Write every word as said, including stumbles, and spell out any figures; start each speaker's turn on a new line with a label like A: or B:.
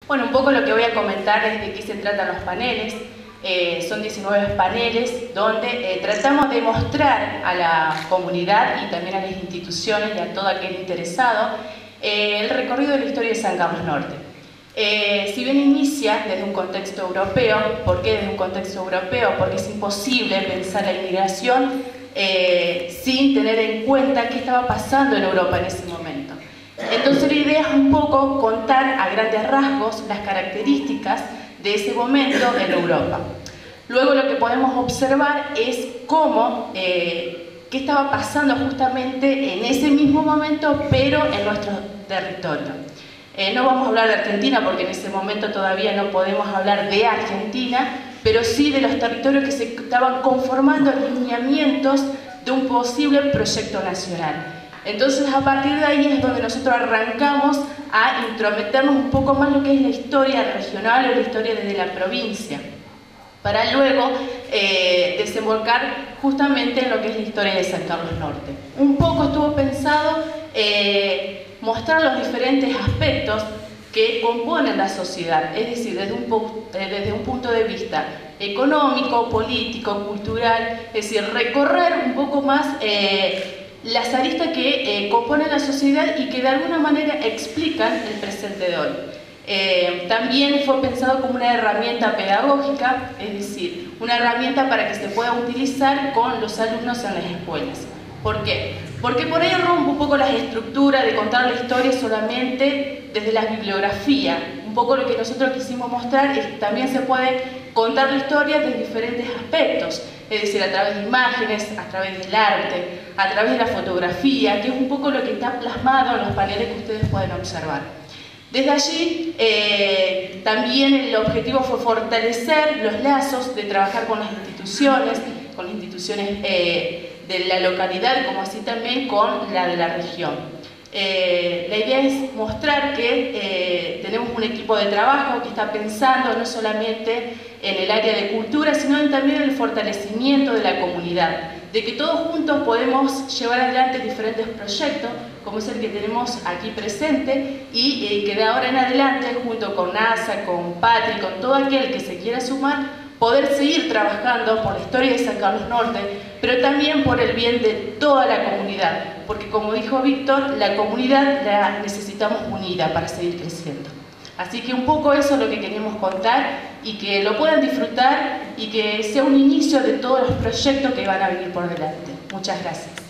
A: Bueno, un poco lo que voy a comentar es de qué se tratan los paneles. Eh, son diecinueve paneles donde eh, tratamos de mostrar a la comunidad y también a las instituciones y a todo aquel interesado eh, el recorrido de la historia de San Carlos Norte. Eh, si bien inicia desde un contexto europeo, ¿por qué desde un contexto europeo? Porque es imposible pensar la inmigración eh, sin tener en cuenta qué estaba pasando en Europa en ese momento. Entonces la idea es un poco contar a grandes rasgos las características de ese momento en Europa. Luego lo que podemos observar es cómo, eh, qué estaba pasando justamente en ese mismo momento, pero en nuestro territorio. Eh, no vamos a hablar de Argentina porque en ese momento todavía no podemos hablar de Argentina, pero sí de los territorios que se estaban conformando lineamientos de un posible proyecto nacional. Entonces, a partir de ahí es donde nosotros arrancamos a intrometernos un poco más lo que es la historia regional o la historia desde la provincia, para luego eh, desembocar justamente en lo que es la historia de San Carlos Norte. Un poco estuvo pensado eh, mostrar los diferentes aspectos que componen la sociedad, es decir, desde un, desde un punto de vista económico, político, cultural, es decir, recorrer un poco más eh, las aristas que eh, componen la sociedad y que de alguna manera explican el presente de hoy. Eh, también fue pensado como una herramienta pedagógica, es decir, una herramienta para que se pueda utilizar con los alumnos en las escuelas. ¿Por qué? Porque por ahí rompe un poco las estructuras de contar la historia solamente desde la bibliografía. Un poco lo que nosotros quisimos mostrar es que también se puede contar la historia desde diferentes aspectos, es decir, a través de imágenes, a través del arte, a través de la fotografía, que es un poco lo que está plasmado en los paneles que ustedes pueden observar. Desde allí, eh, también el objetivo fue fortalecer los lazos de trabajar con las instituciones, con las instituciones eh, de la localidad, como así también con la de la región. Eh, la idea es mostrar que eh, tenemos un equipo de trabajo que está pensando no solamente en el área de cultura, sino también en el fortalecimiento de la comunidad, de que todos juntos podemos llevar adelante diferentes proyectos, como es el que tenemos aquí presente, y eh, que de ahora en adelante, junto con NASA, con Patri, con todo aquel que se quiera sumar, poder seguir trabajando por la historia de San Carlos Norte, pero también por el bien de toda la comunidad, porque como dijo Víctor, la comunidad la necesitamos unida para seguir creciendo. Así que un poco eso es lo que queremos contar y que lo puedan disfrutar y que sea un inicio de todos los proyectos que van a venir por delante. Muchas gracias.